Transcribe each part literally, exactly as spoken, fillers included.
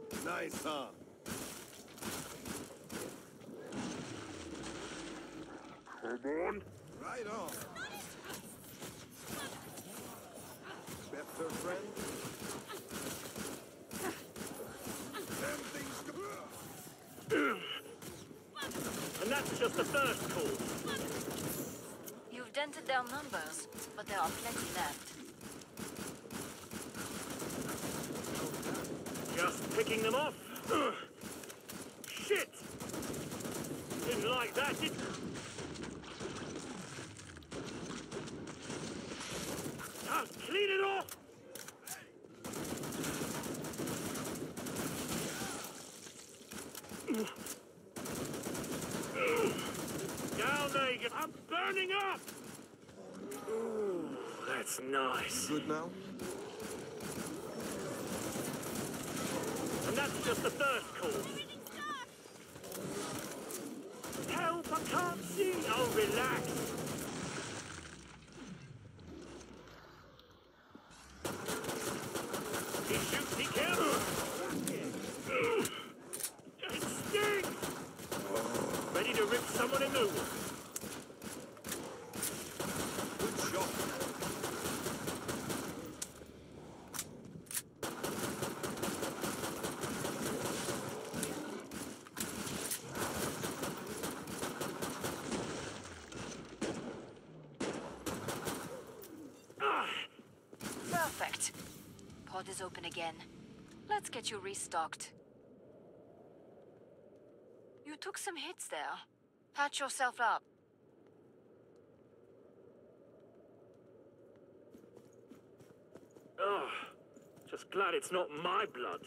Nice, huh? Come on. Right on. Better friend? Them things go... And that's just the first call. You've dented their numbers, but there are plenty left. Just picking them off. Ugh. Shit! Didn't like that, did... Ah, clean it off! Down there you go. I'm burning up! Ooh, that's nice. Good now? And that's just the first call. Help, I can't see. Oh, relax. He shoots, be careful. It stings. Ready to rip someone a new one. Good shot. Perfect. Pod is open again. Let's get you restocked. You took some hits there. Patch yourself up. Oh, just glad it's not my blood.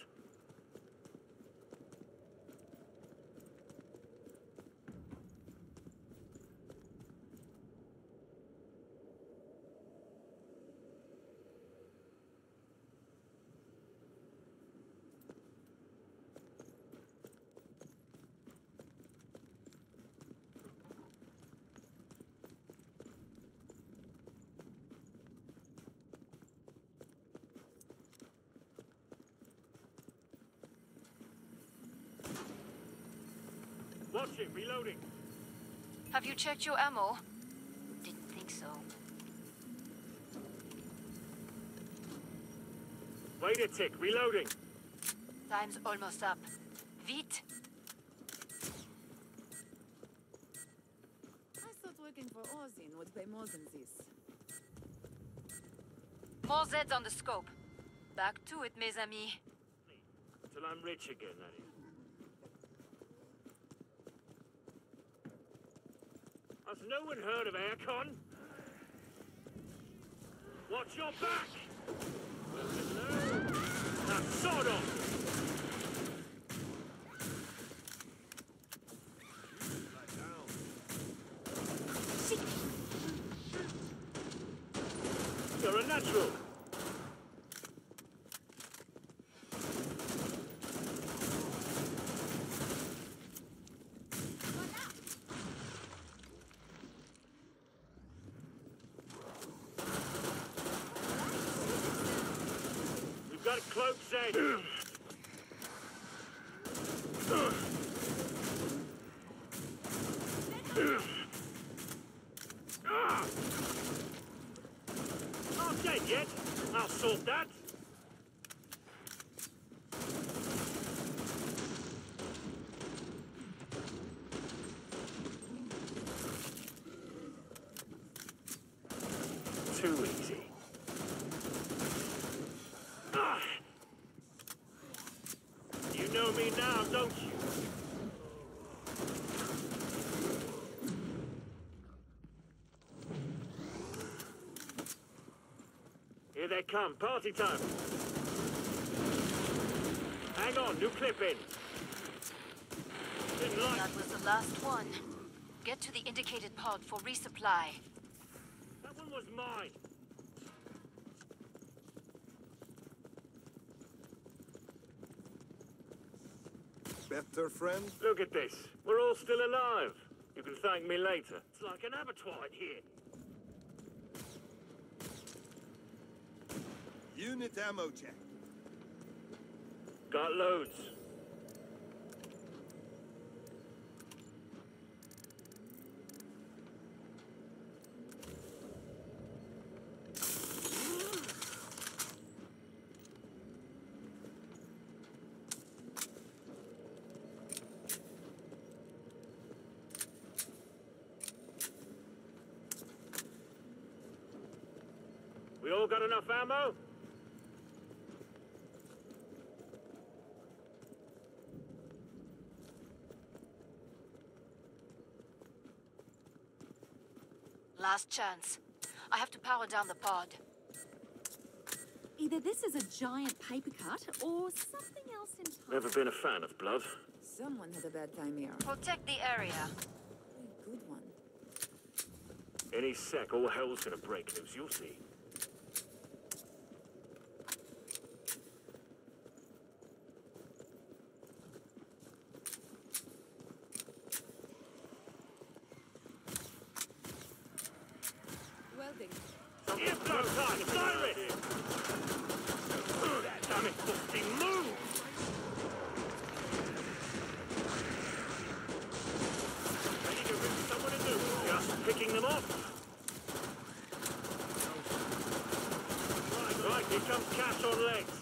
Watch it, reloading. Have you checked your ammo? Didn't think so. Wait a tick, reloading. Time's almost up. Vite! I thought working for Ozin would pay more than this. More Zeds on the scope. Back to it, mes amis. Till I'm rich again, that is. Has no one heard of aircon? Watch your back! Well, hello. Now, sod off! You're a natural. We've got a cloak, Zed. Not dead yet. I'll sort that. Too easy. Ah. You know me now, don't you? Here they come, party time. Hang on, new clip in. Didn't like... That was the last one. Get to the indicated pod for resupply. That one was mine. Better friend? Look at this. We're all still alive. You can thank me later. It's like an abattoir in here. Unit ammo check. Got loads. We all got enough ammo? Last chance. I have to power down the pod. Either this is a giant paper cut or something else entirely. Never been a fan of blood. Someone had a bad time here. Protect the area. A good one. Any sec, all hell's gonna break loose, you'll see. Welding. Earflow time, siren! Damn it, Busty, move! Ready to rip someone a new. Just picking them off. Right, right, here comes Cash on legs.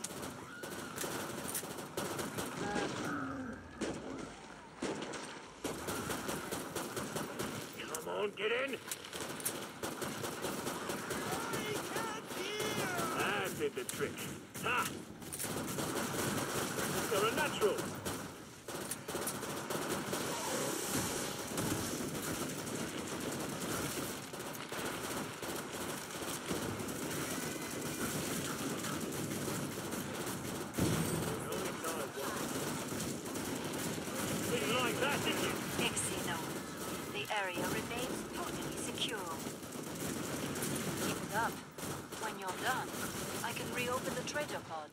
Come on, get in. That did the trick. Ha! You're a natural. Didn't like that, did you? Exino. The area remains totally secure. Keep it up. When you're done, I can reopen the trader pod.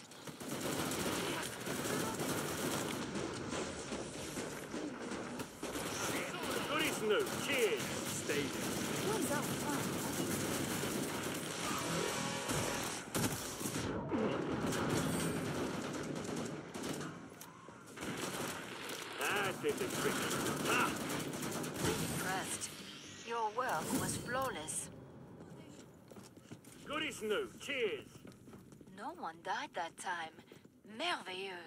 Goodies new. Cheers. Stay there. What is that fun? That did the trick. Ha! Impressed. Your work was flawless. Goodies new. Cheers. No one died that time. Merveilleux.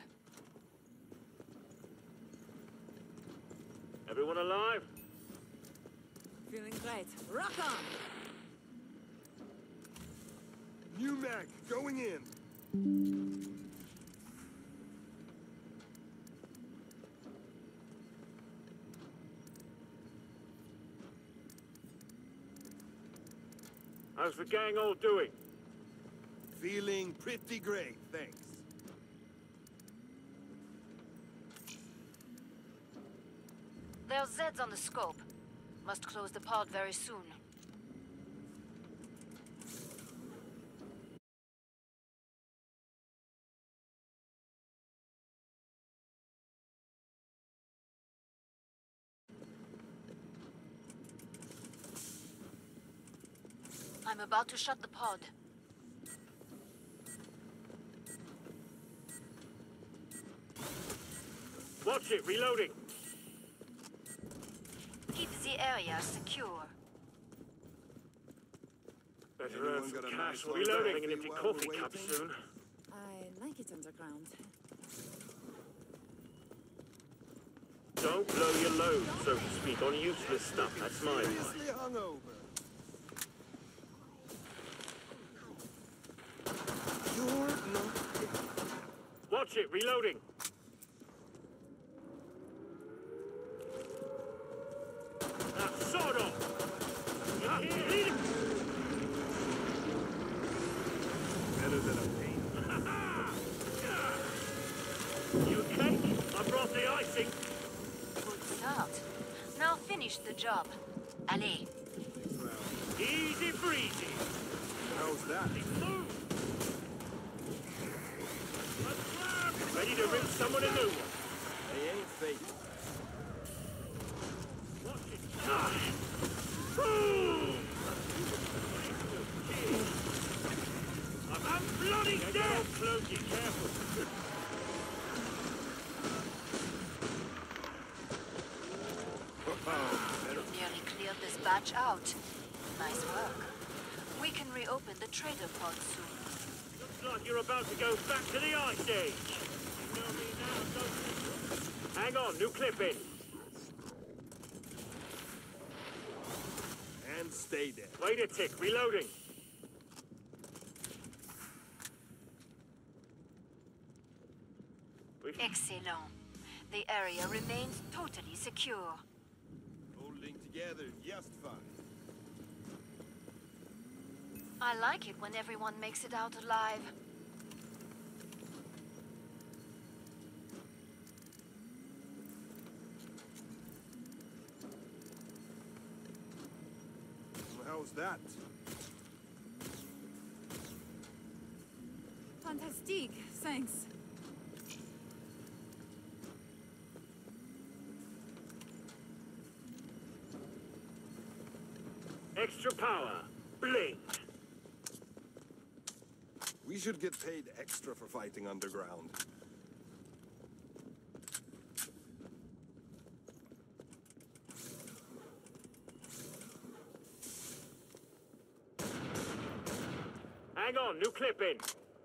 Everyone alive? Feeling great. Rock on! New mag, going in. How's the gang all doing? Feeling pretty great, thanks. There's Zeds on the scope. Must close the pod very soon. I'm about to shut the pod. Watch it, reloading. Keep the area secure. Better Anyone earn some got a cash. nice one Reloading back an empty while coffee we're cup waiting? soon. I like it underground. Don't blow your load, so to speak, on useless stuff. That's my advice. Seriously hungover. You're not. Watch it, reloading. Now, sort of. Ah, lead it. Better than a pain. You cake? I brought the icing. Good start. Now finish the job. Allez. Easy breezy. How's that? Move. Ready to rip someone a new one. They ain't fake. Watch it. Ah. Boom. I'm bloody dead. Close, be careful. hatch out. Nice work. We can reopen the trader pod soon. Looks like you're about to go back to the Ice Age. You know me now, don't you? Hang on, new clip in. And stay there. Wait a tick, reloading. We've... Excellent. The area remains totally secure. Holding together just fine. I like it when everyone makes it out alive. How's that? Fantastique, thanks. Extra power. Bling. We should get paid extra for fighting underground. Hang on, new clip in.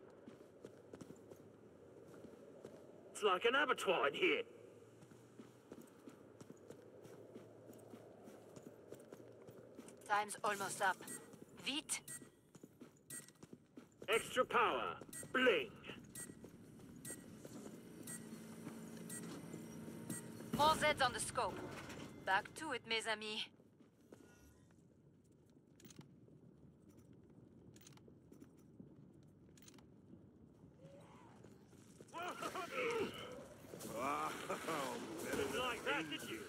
It's like an abattoir in here. Time's almost up. Vite. Extra power. Bling. More Zeds on the scope. Back to it, mes amis. Wow, better Didn't than like that, did you?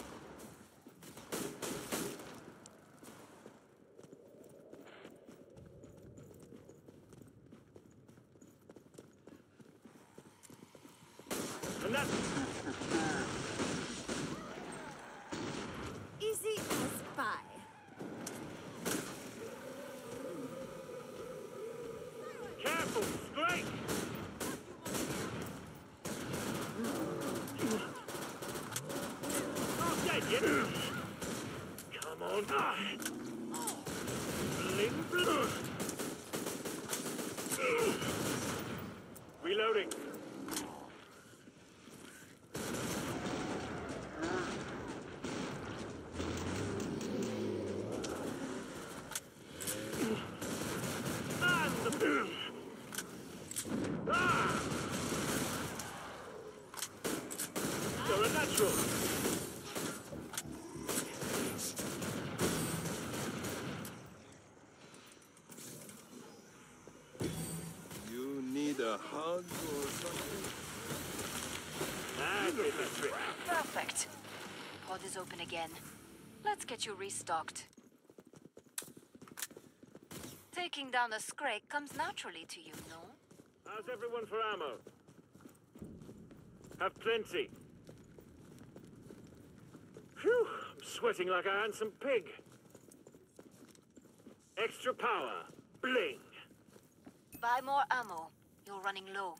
And that's... Easy as pie. Careful, straight! Not dead yet. Come on, die. Bling, bling. Reloading. And the... Ah! You're a natural. You need a hug or something? And it's a trick. Perfect. Pod is open again. Let's get you restocked. Taking down a Scrake comes naturally to you, no? How's everyone for ammo? Have plenty. Phew, I'm sweating like a handsome pig. Extra power. Bling. Buy more ammo. You're running low.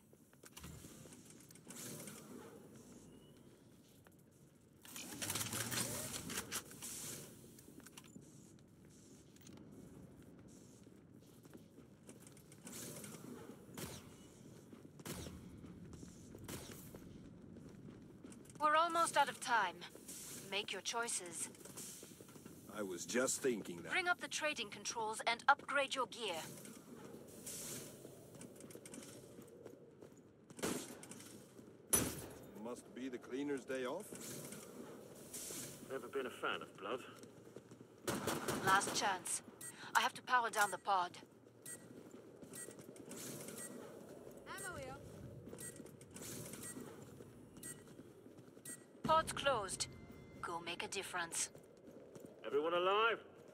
We're almost out of time. Make your choices. I was just thinking that. Bring up the trading controls and upgrade your gear. Must be the cleaner's day off. Never been a fan of blood. Last chance. I have to power down the pod. Ammo here. Pod's closed. Go make a difference. Everyone alive?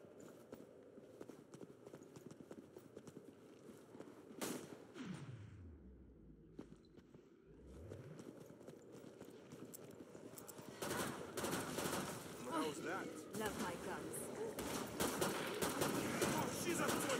How's that? Love my guns. She's up to it.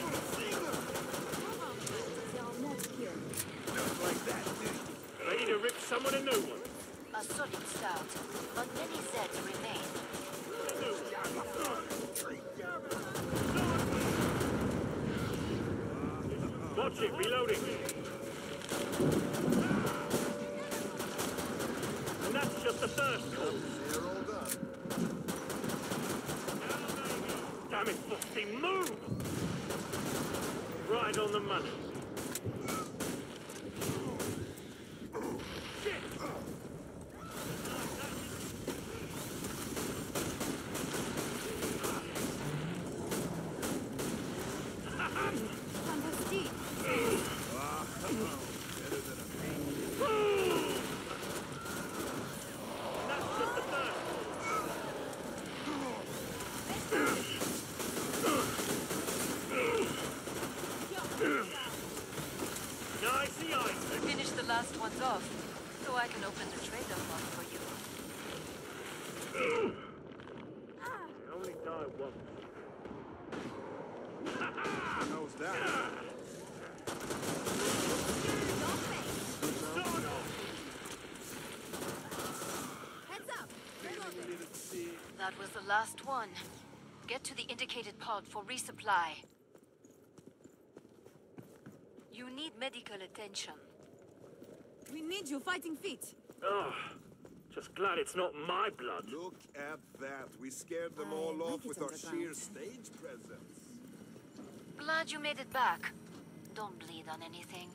They are not here. Just like that, dude. Ready to rip someone a new one. A solid start, but many Zeds remain. A new one. Watch it, reloading. And that's just the first call. They're all done. Damn it, Foxy, move! Right on the money. Shit! Fantastic. Better than a pain. That's just the first. Nicey ice. Finish the last ones off, so I can open the trader pod for you. You only die once. How's that? Sort of. Heads up. That was the last one. Get to the indicated pod for resupply. You need medical attention. We need you fighting fit. Oh, just glad it's not my blood. Look at that. We scared them I all like off it with on our the sheer ground. stage presence. Glad you made it back. Don't bleed on anything.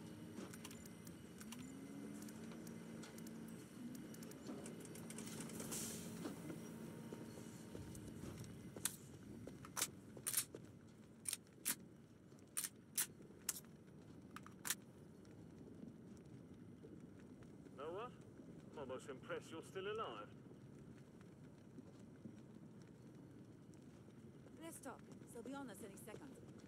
Know what? Almost impressed you're still alive. Let's stop. They'll be on us any second.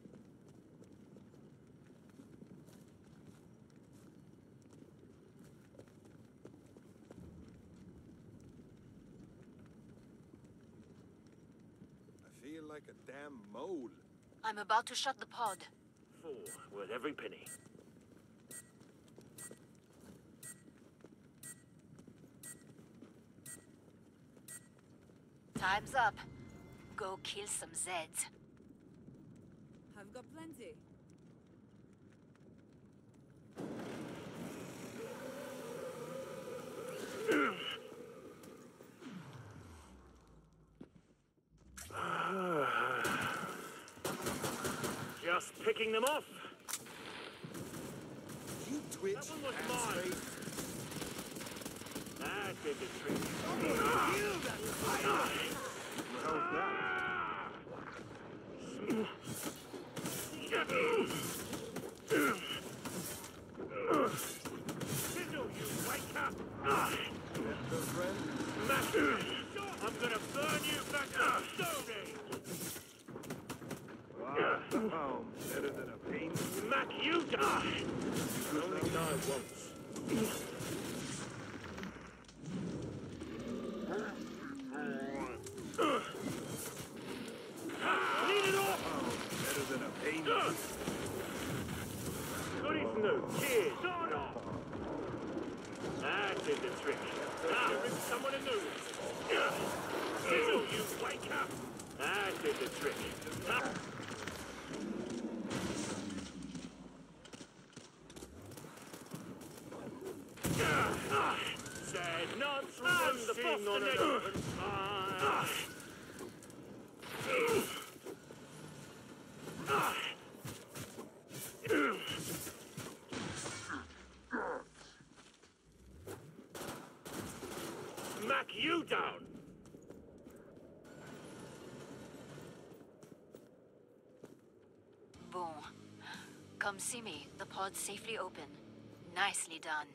I feel like a damn mole. I'm about to shut the pod. Four, worth every penny. Time's up. Go kill some Zeds. I've got plenty. Just picking them off. You twitch That one was and mine. straight. That did the trick. How's that? Sizzle, you wake up! Better, friend? Mac, I'm gonna burn you back to Stone Age! Oh, better than a pain. Mac, you die! You only die once. Lead it off! Better than a pain. Goody Snow, cheers! Start off! That did the trick. Now rip someone a new one. Sizzle, you wake up! That did the trick. Ah. Ah, said not from the Boston ah. Ah. Smack you down! Boom. Come see me. The pod's safely open. Nicely done.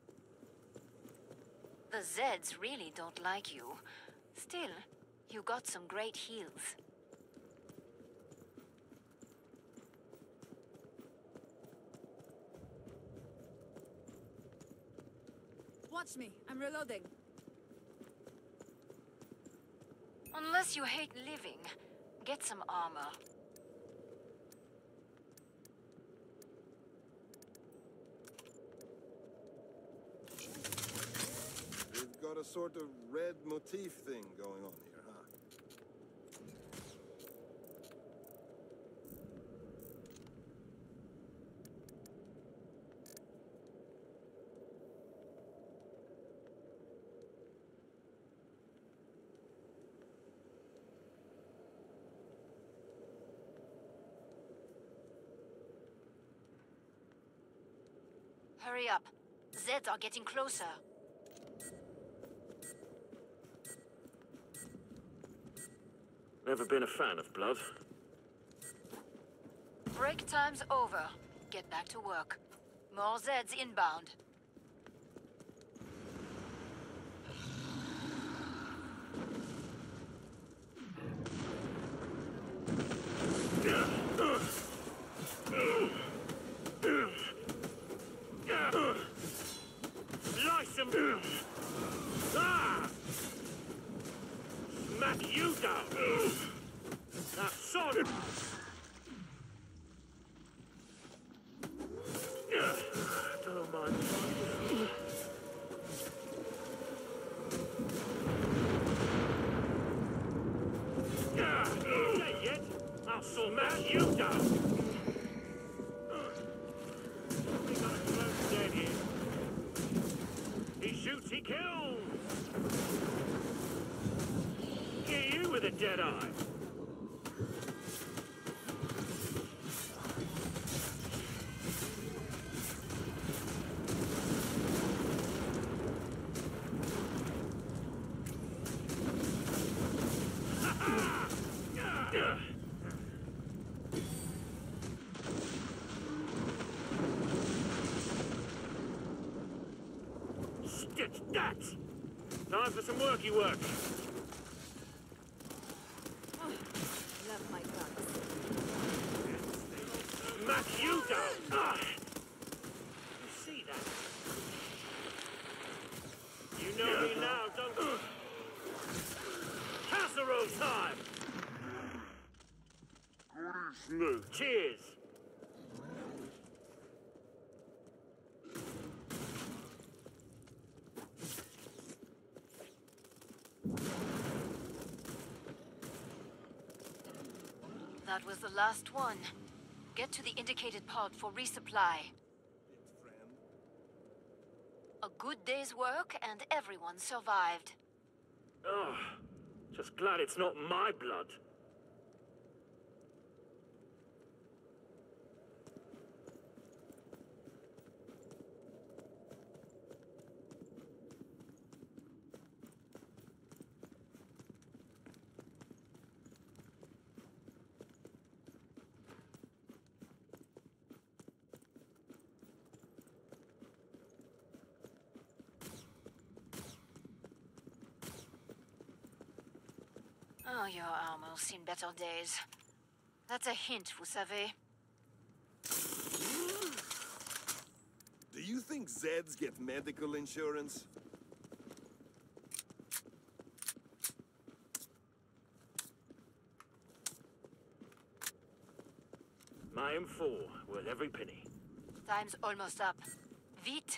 The Zeds really don't like you. Still, you got some great heals. Watch me. I'm reloading. Unless you hate living, get some armor. We've got a sort of red motif thing going on here, huh? Hurry up. Zeds are getting closer. Never been a fan of blood. Break time's over. Get back to work. More Zeds inbound. Slice him! Ah! Smack you down! That sword! Don't mind. Dead yet? I'll smack you down! We got a close dead here. He shoots, he kills! Get you with a dead eye! Stitch that! Time for some worky work. Oh, love my guns. Smack you down! Ah. You see that? You know me now, don't you? Casserole time! Cheers! That was the last one. Get to the indicated pod for resupply. A good day's work and everyone survived. Oh, just glad it's not my blood. Oh, your armor's seen better days. That's a hint, vous savez. Do you think Zeds get medical insurance? My M four, worth every penny. Time's almost up. Vite!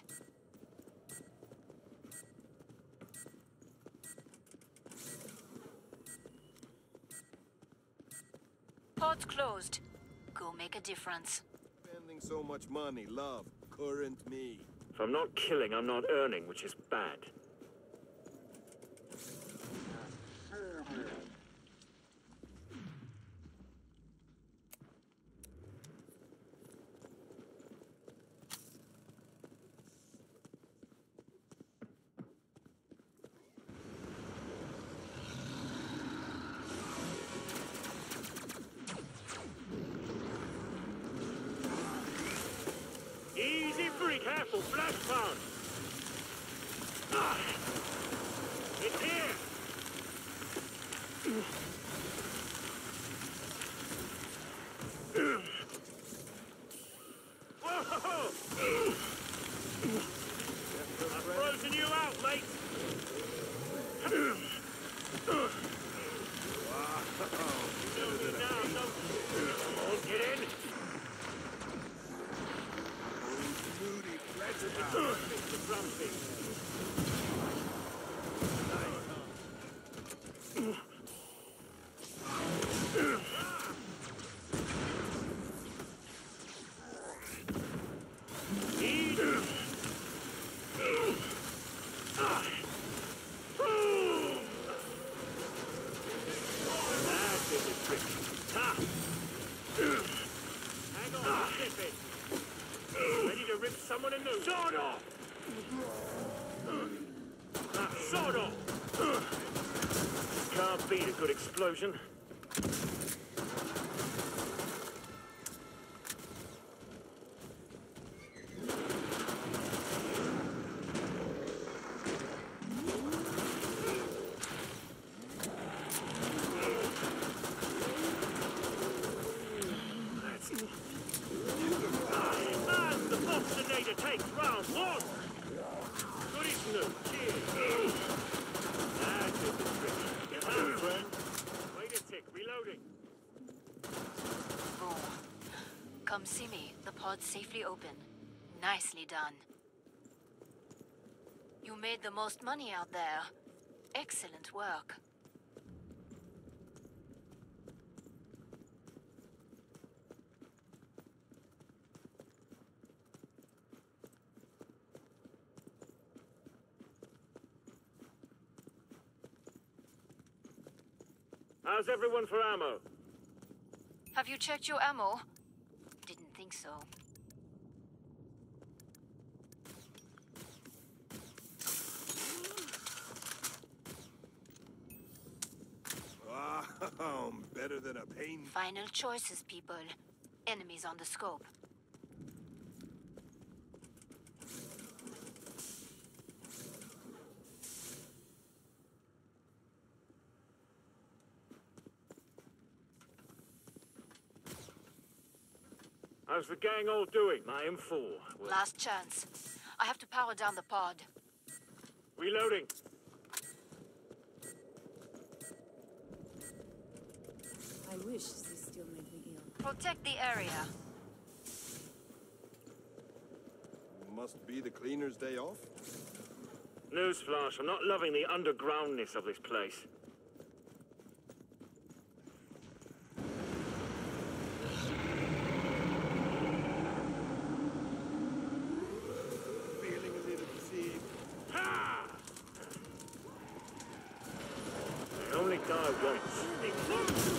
Pod's closed. Go make a difference. Spending so much money, love, current me. If I'm not killing, I'm not earning, which is bad. Easy free, careful, flash pound. Ah, it's here. Whoa! I've frozen you out, mate. You know me now, don't you? Come on, get in. Moody, Mister Grumpy. Hang on, slip it. Ready to rip someone a new. Sod off! Can't beat a good explosion. Come see me. The pod's safely open. Nicely done. You made the most money out there. Excellent work. How's everyone for ammo? Have you checked your ammo? Didn't think so. Wow, better than a pain. Final choices, people. Enemies on the scope. How's the gang all doing? I am four. Well, Last chance. I have to power down the pod. reloading. I wish this still made me ill. Protect the area. Must be the cleaner's day off. Newsflash, I'm not loving the undergroundness of this place. Feeling a little deceived. Ha! I only die once.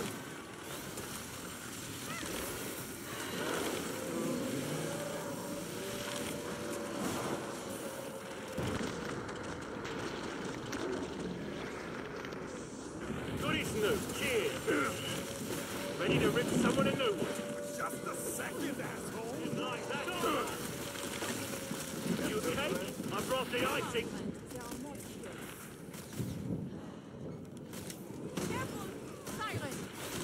Goodies new. Cheers. Ready to rip someone a new one. Just a second, asshole. Didn't like that. You okay? I brought the icing. Careful! Silence!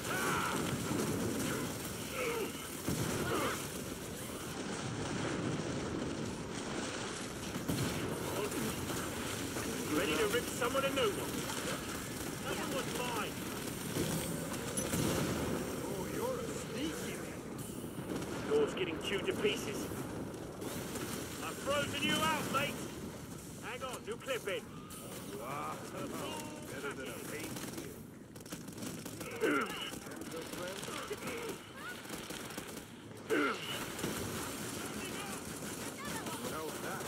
Ready to rip someone a new one. That one was mine. Oh, you're a sneaky man. Yours getting chewed to pieces. I've frozen you out, mate. Hang on, new clip in. Wow, better than a pain. How's that?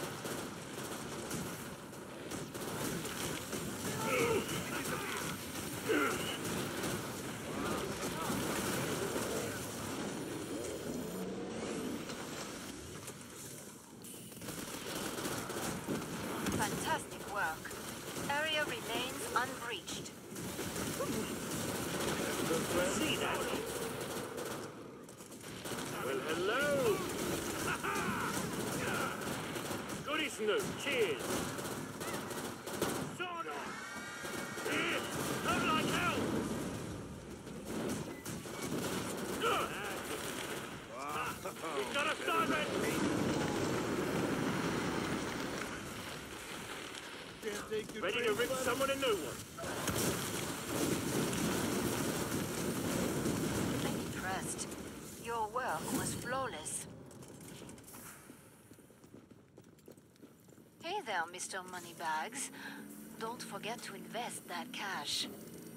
Fantastic work. Area remains unbreached. See that? Well, hello. Goodies new. Cheers. Sort of. Here. Come like hell. Good. We've got a siren. Can't take your Ready to drink, rip buddy? someone a new one. I'm impressed. Your work was flawless. Hey there, Mister Moneybags. Don't forget to invest that cash.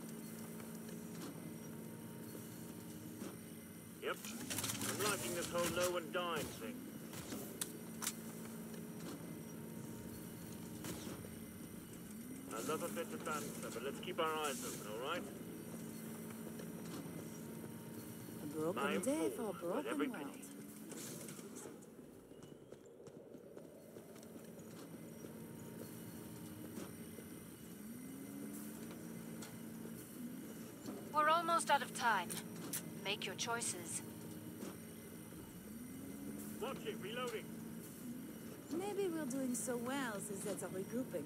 Yep. I'm liking this whole no one dying thing. I love a bit of banter, but let's keep our eyes open, all right? A broken I am day full, for a but broken every world. penny. almost out of time. Make your choices. Watch it, reloading. Maybe we're doing so well since that's are regrouping.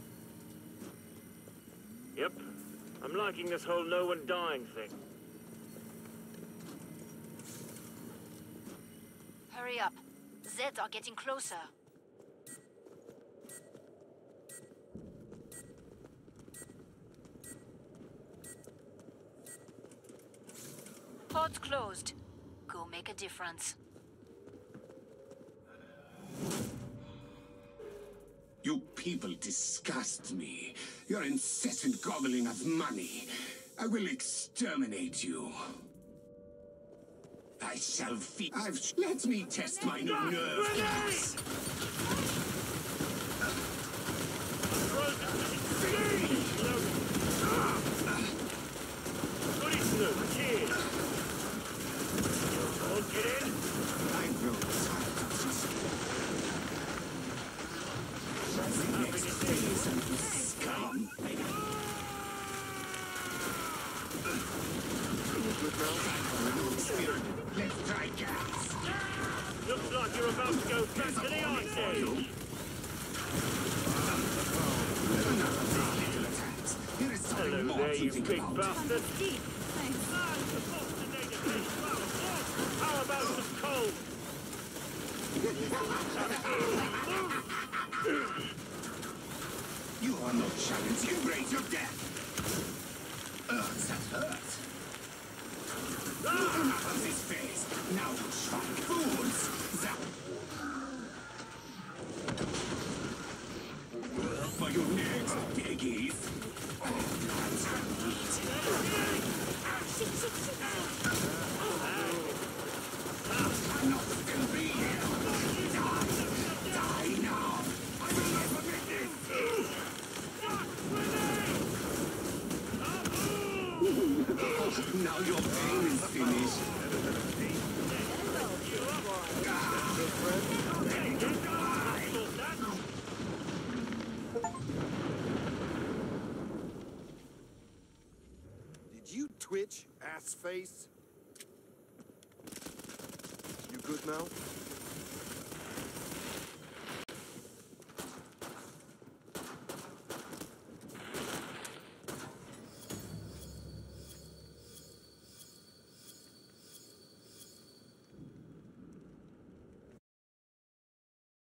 Yep. I'm liking this whole no one dying thing. Hurry up. Zeds are getting closer. Pod's closed. Go make a difference. You people disgust me. Your incessant gobbling of money. I will exterminate you. I shall feed. I've. Let me test my new nerve gas. Goody Snoop, cheers. All get in. I grow tired of this. Next phase of this scum. Let's try gas. Looks like you're about to go back to the ice age. There is something Hello more there, to you think big about. bastard. Steve, thanks. How about some coal? You are not challenged. Embrace your death. Ugh, that hurts. Enough of this face. Now you shrunk fools. That... For your next piggies. That's Enough can be here. Die. Die now. I will not permit this. Now your pain is finished. Did you twitch, ass face? You good now?